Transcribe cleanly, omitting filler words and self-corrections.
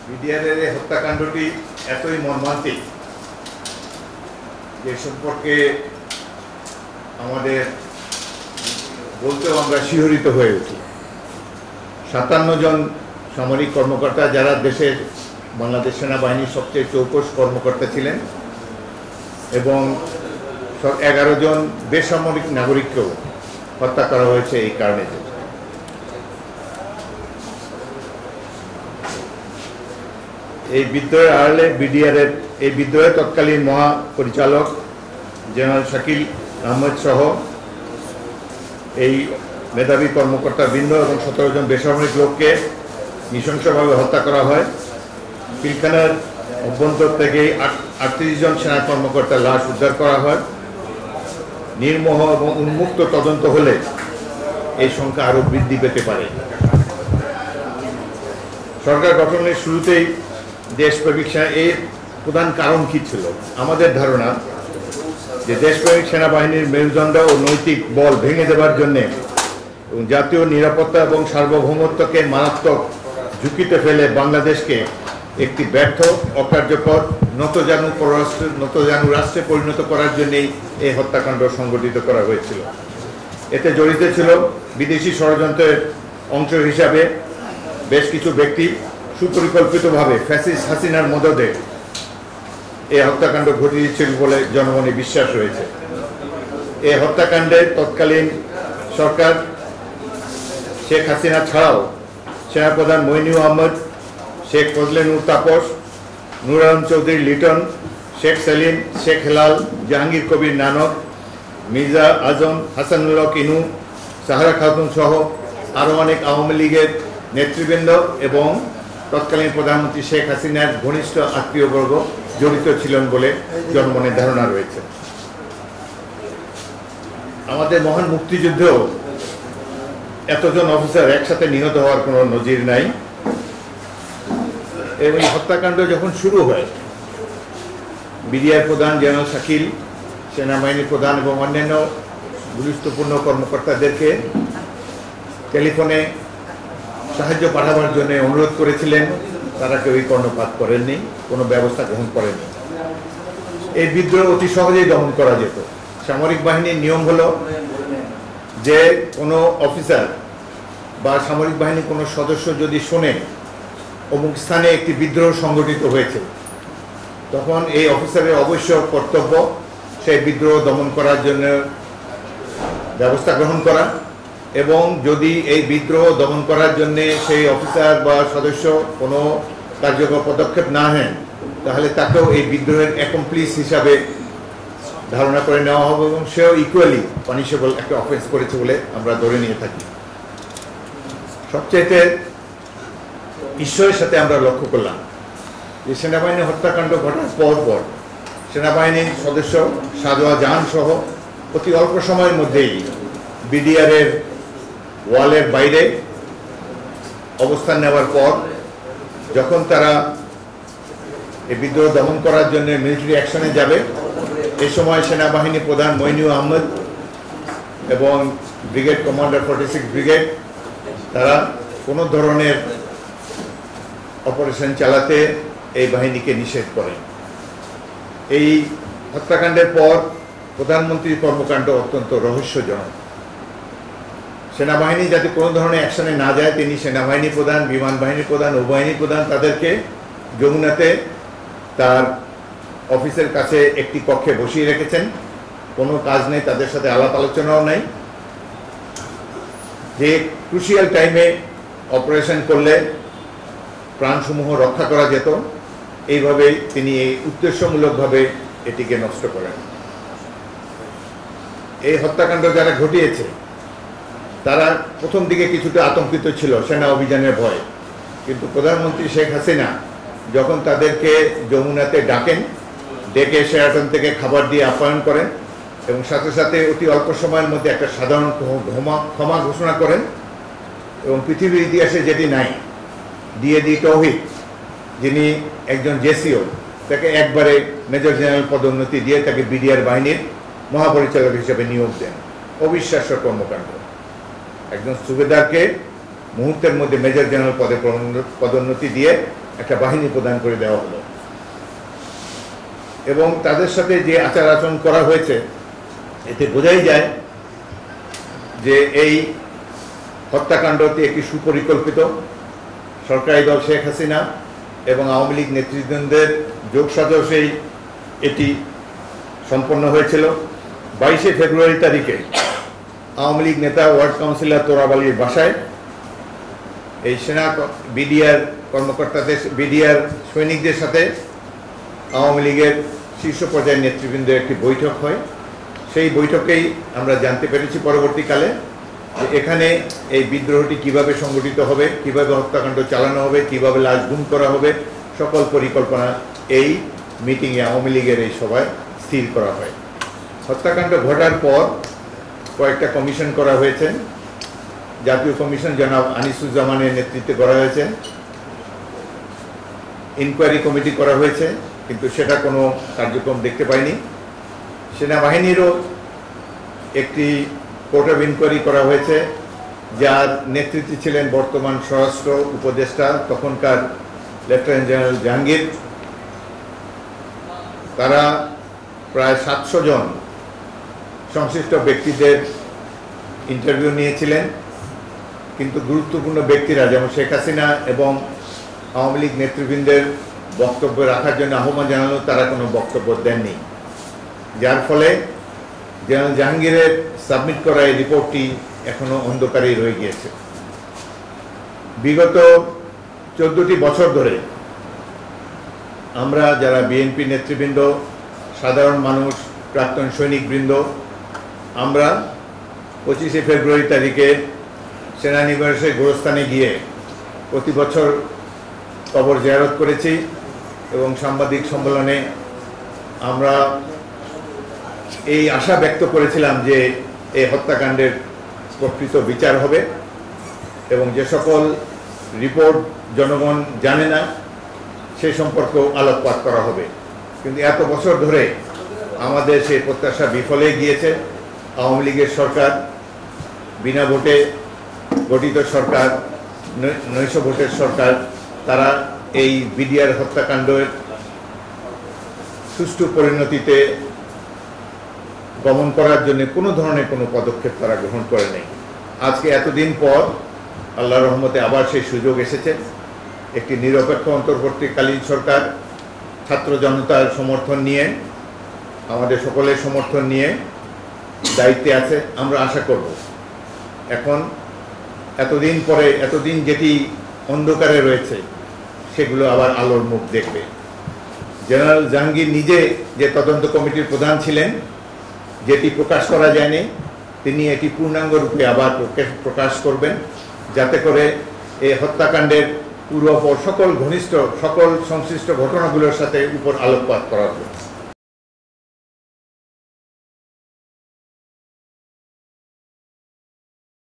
বিডিআরের এই হত্যাকাণ্ডটি এতই মর্মান্তিক যে সম্পর্কে আমাদের বলতেও আমরা শিহরিত হয়ে উঠি। 57 জন সামরিক কর্মকর্তা, যারা দেশের বাংলাদেশ সেনাবাহিনীর সবচেয়ে চৌকস কর্মকর্তা ছিলেন, এবং 11 জন বেসামরিক নাগরিককেও হত্যা করা হয়েছে এই কারণে। এই বিদ্রোহের আড়ালে বিডিআরের এই বিদ্রোহের তৎকালীন মহাপরিচালক জেনারেল শাকিল আহমেদ সহ এই মেধাবী কর্মকর্তা বৃন্দ এবং 17 জন বেসামরিক লোককে নৃশংসভাবে হত্যা করা হয়। পিলখানার অভ্যন্তর থেকে 38 জন সেনা কর্মকর্তার লাশ উদ্ধার করা হয়। নির্মোহ এবং উন্মুক্ত তদন্ত হলে এই সংখ্যা আরও বৃদ্ধি পেতে পারে। সরকার গঠনের শুরুতেই দেশপ্রেমিক সেনা এর প্রধান কারণ কি ছিল? আমাদের ধারণা যে দেশপ্রেমিক সেনাবাহিনীর মেরুদণ্ড ও নৈতিক বল ভেঙে দেওয়ার জন্যে এবং জাতীয় নিরাপত্তা এবং সার্বভৌমত্বকে মারাত্মক ঝুঁকিতে ফেলে বাংলাদেশকে একটি ব্যর্থ, অকার্যকর, নতজানু রাষ্ট্রে পরিণত করার জন্যই এই হত্যাকাণ্ড সংগঠিত করা হয়েছিল। এতে জড়িত ছিল বিদেশি ষড়যন্ত্রের অংশ হিসাবে বেশ কিছু ব্যক্তি সুপরিকল্পিতভাবে ফ্যাসিস্ট হাসিনার মদদে এই হত্যাকাণ্ড ঘটিয়েছিল বলে জনমনে বিশ্বাস রয়েছে। এই হত্যাকাণ্ডে তৎকালীন সরকার শেখ হাসিনা ছাড়াও সেনাপ্রধান মইনুল আহমদ, শেখ ফজলে নূর তাপস, নূর আলম চৌধুরী লিটন, শেখ সেলিম, শেখ হেলাল, জাহাঙ্গীর কবির নানক, মির্জা আজম, হাসানুল্লাহ কিনু, সাহারা খাতুন সহ আরও অনেক আওয়ামী লীগের নেতৃবৃন্দ এবং তৎকালীন প্রধানমন্ত্রী শেখ হাসিনার ঘনিষ্ঠ আত্মীয়বর্গ জড়িত ছিলেন বলে জনমনে ধারণা রয়েছে। আমাদের মহান মুক্তিযুদ্ধেও এতজন অফিসার একসাথে নিহত হওয়ার কোনো নজির নাই। এবং হত্যাকাণ্ড যখন শুরু হয়, বিডিআর প্রধান জেনারেল শাকিল সেনাবাহিনীর প্রধান এবং অন্যান্য গুরুত্বপূর্ণ কর্মকর্তাদেরকে টেলিফোনে সাহায্য পাঠাবার জন্য অনুরোধ করেছিলেন। তারা কেউই কর্ণপাত করেননি, কোনো ব্যবস্থা গ্রহণ করেননি। এই বিদ্রোহ অতি সহজেই দমন করা যেত। সামরিক বাহিনীর নিয়ম হলো যে কোনো অফিসার বা সামরিক বাহিনীর কোনো সদস্য যদি শোনে অমুক স্থানে একটি বিদ্রোহ সংগঠিত হয়েছে, তখন এই অফিসারের অবশ্য কর্তব্য সেই বিদ্রোহ দমন করার জন্য ব্যবস্থা গ্রহণ করা, এবং যদি এই বিদ্রোহ দমন করার জন্য সেই অফিসার বা সদস্য কোনো কার্যকর পদক্ষেপ না নেন, তাহলে তাকেও এই বিদ্রোহের অ্যাকমপ্লিস হিসাবে ধারণা করে নেওয়া হবে এবং সেও ইকুয়ালি পানিশেবল একটা অফেন্স করেছে বলে আমরা ধরে নিয়ে থাকি। সবচেয়ে ঈশ্বরের সাথে আমরা লক্ষ্য করলাম যে সেনাবাহিনীর হত্যাকাণ্ড ঘটার পর সেনাবাহিনীর সদস্য সাজোয়া জাহান সহ অতি অল্প সময়ের মধ্যেই বিডিআরের ওয়ালের বাইরে অবস্থান নেওয়ার পর যখন তারা এই বিদ্রোহ দমন করার জন্য মিলিটারি অ্যাকশনে যাবে, এই সময় সেনাবাহিনী প্রধান মইনুল আহমদ এবং ব্রিগেড কমান্ডার 46 ব্রিগেড তারা কোনো ধরনের অপারেশন চালাতে এই বাহিনীকে নিষেধ করেন। এই হত্যাকাণ্ডের পর প্রধানমন্ত্রীর কর্মকাণ্ড অত্যন্ত রহস্যজনক। সেনাবাহিনী যাতে কোনো ধরনের অ্যাকশনে না যায়, তিনি সেনাবাহিনী প্রধান, বিমান বাহিনীর প্রধান, নৌবাহিনী প্রধান তাদেরকে যমুনাতে তার অফিসের কাছে একটি কক্ষে বসিয়ে রেখেছেন। কোনো কাজ নেই, তাদের সাথে আলাপ আলোচনাও নাই। যে ক্রুশিয়াল টাইমে অপারেশন করলে প্রাণসমূহ রক্ষা করা যেত, এইভাবে তিনি এই উদ্দেশ্যমূলকভাবে এটিকে নষ্ট করেন। এই হত্যাকাণ্ড যারা ঘটিয়েছে তারা প্রথম দিকে কিছুটা আতঙ্কিত ছিল সেনা অভিযানের ভয়ে, কিন্তু প্রধানমন্ত্রী শেখ হাসিনা যখন তাদেরকে যমুনাতে ডাকেন, ডেকে শেরাটন থেকে খাবার দিয়ে আপ্যায়ন করেন এবং সাথে সাথে অতি অল্প সময়ের মধ্যে একটা সাধারণ ক্ষমা ঘোষণা করেন, এবং পৃথিবীর ইতিহাসে যেটি নাই, ডি তৌহিদ যিনি একজন জেসিও, তাকে একবারে মেজর জেনারেল পদোন্নতি দিয়ে তাকে বিডিআর বাহিনীর মহাপরিচালক হিসেবে নিয়োগ দেন। অবিশ্বাস্য কর্মকাণ্ড। একজন সুবেদারকে মুহূর্তের মধ্যে মেজর জেনারেল পদে পদোন্নতি দিয়ে একটা বাহিনী প্রদান করে দেওয়া হলো। এবং তাদের সাথে যে আচার আচরণ করা হয়েছে এতে বোঝাই যায় যে এই হত্যাকাণ্ডটি একটি সুপরিকল্পিত সরকারি দল শেখ হাসিনা এবং আওয়ামী লীগ নেতৃবৃন্দের যোগসাজশেই এটি সম্পন্ন হয়েছিল। 22শে ফেব্রুয়ারি তারিখে আওয়ামী লীগ নেতা ওয়ার্ড কাউন্সিলর তোরাব আলীর বাসায় এই সেনা বিডিআর কর্মকর্তাদের বিডিআর সৈনিকদের সাথে আওয়ামী লীগের শীর্ষ পর্যায়ের নেতৃবৃন্দের একটি বৈঠক হয়। সেই বৈঠকেই আমরা জানতে পেরেছি পরবর্তীকালে যে এখানে এই বিদ্রোহটি কিভাবে সংগঠিত হবে, কিভাবে হত্যাকাণ্ড চালানো হবে, কিভাবে লাশ গুম করা হবে, সকল পরিকল্পনা এই মিটিংয়ে আওয়ামী লীগের এই সভায় স্থির করা হয়। হত্যাকাণ্ড ঘটার পর কয়েকটা কমিশন করা হয়েছে। জাতীয় কমিশন জনাব আনিসুজ্জামানের নেতৃত্বে করা হয়েছে, ইনকোয়ারি কমিটি করা হয়েছে, কিন্তু সেটা কোনো কার্যক্রম দেখতে পাইনি। সেনাবাহিনীরও একটি কোর্ট অফ ইনকোয়ারি করা হয়েছে, যার নেতৃত্বে ছিলেন বর্তমান স্বরাষ্ট্র উপদেষ্টা তখনকার লেফটেন্যান্ট জেনারেল জাহাঙ্গীর। তারা প্রায় 700 জন সংশ্লিষ্ট ব্যক্তিদের ইন্টারভিউ নিয়েছিলেন, কিন্তু গুরুত্বপূর্ণ ব্যক্তিরা যেমন শেখ হাসিনা এবং আওয়ামী লীগ নেতৃবৃন্দের বক্তব্য রাখার জন্য আহ্বান জানালো, তারা কোনো বক্তব্য দেননি, যার ফলে জেনারেল জাহাঙ্গীরের সাবমিট করা এই রিপোর্টটি এখনো অন্ধকারেই রয়ে গিয়েছে। বিগত 14টি বছর ধরে আমরা যারা বিএনপি নেতৃবৃন্দ, সাধারণ মানুষ, প্রাক্তন সৈনিকবৃন্দ, আমরা 25শে ফেব্রুয়ারি তারিখে সেনানিবাসের গোরস্থানে গিয়ে প্রতি বছর কবর জিয়ারত করেছি এবং সাংবাদিক সম্মেলনে আমরা এই আশা ব্যক্ত করেছিলাম যে এই হত্যাকাণ্ডের প্রকৃত বিচার হবে এবং যে সকল রিপোর্ট জনগণ জানে না সে সম্পর্কেও আলোকপাত করা হবে। কিন্তু এত বছর ধরে আমাদের সেই প্রত্যাশা বিফলে গিয়েছে। আওয়ামী লীগের সরকার, বিনা ভোটে গঠিত সরকার, নৈশ ভোটের সরকার, তারা এই বিডিআর হত্যাকাণ্ডের সুষ্ঠু পরিণতিতে গমন করার জন্য কোনো ধরনের কোনো পদক্ষেপ তারা গ্রহণ করে নেই। আজকে এতদিন পর আল্লাহর রহমতে আবার সেই সুযোগ এসেছে। একটি নিরপেক্ষ অন্তর্বর্তীকালীন সরকার ছাত্র জনতার সমর্থন নিয়ে, আমাদের সকলের সমর্থন নিয়ে দায়িত্বে আছে। আমরা আশা করব এখন এতদিন পরে, এতদিন যেটি অন্ধকারে রয়েছে সেগুলো আবার আলোর মুখ দেখবে। জেনারেল জাহাঙ্গীর নিজে যে তদন্ত কমিটির প্রধান ছিলেন, যেটি প্রকাশ করা যায়নি, তিনি এটি পূর্ণাঙ্গ রূপে আবার প্রকাশ করবেন, যাতে করে এই হত্যাকাণ্ডের পূর্বাপর সকল সংশ্লিষ্ট ঘটনাগুলোর সাথে উপর আলোকপাত করা হবে।